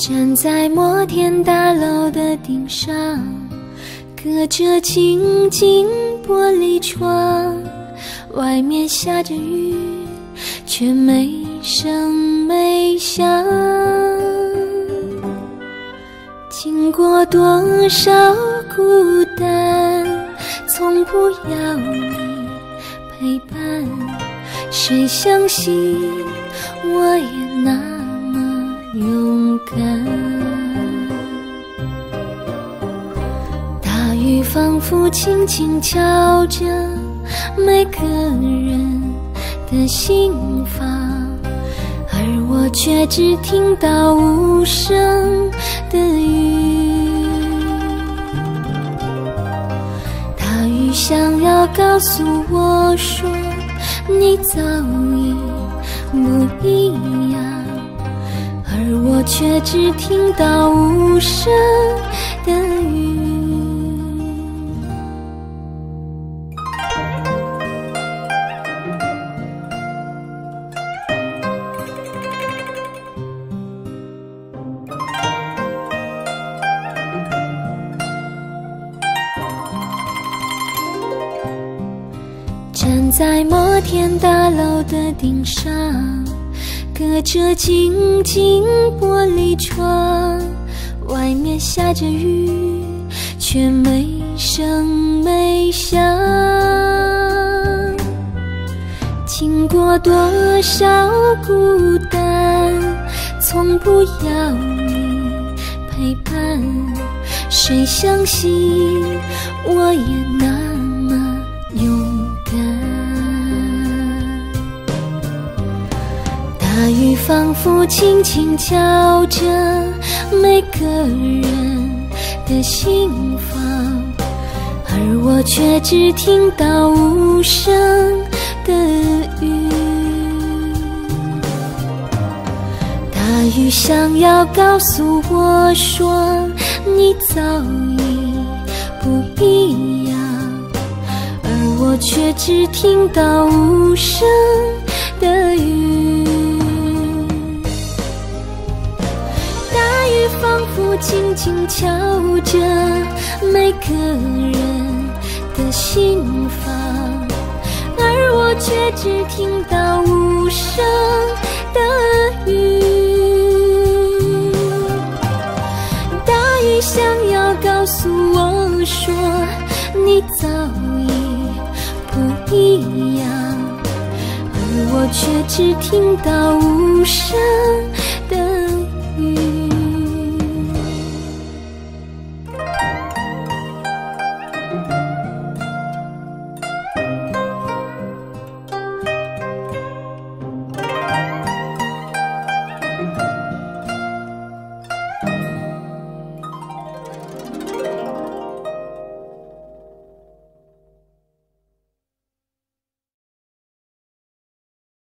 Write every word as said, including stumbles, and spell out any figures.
站在摩天大楼的顶上，隔着静静玻璃窗，外面下着雨，却没声没响。经过多少孤单，从不要你陪伴，谁相信我也那么勇敢？大雨仿佛轻轻敲着每个人的心房，而我却只听到无声的雨。大雨想要告诉我说，你早已不一样，而我却只听到无声的雨。站在摩天大楼的顶上，隔着静静玻璃窗，外面下着雨，却没声没响。经过多少孤单，从不要你陪伴，谁相信我也那么勇敢？大雨仿佛轻轻敲着每个人的心房，而我却只听到无声的雨。大雨想要告诉我说，你早已不一样，而我却只听到无声的雨。大雨仿佛轻轻敲着每个人的心房，而我却只听到无声的雨。大雨想要告诉我说，你早已不一样，而我却只听到无声